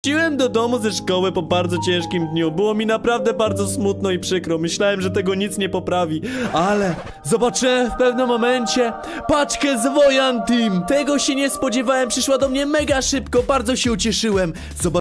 Wróciłem do domu ze szkoły po bardzo ciężkim dniu. Było mi naprawdę bardzo smutno i przykro. Myślałem, że tego nic nie poprawi. Ale zobaczyłem w pewnym momencie paczkę z Wojan Team. Tego się nie spodziewałem. Przyszła do mnie mega szybko. Bardzo się ucieszyłem.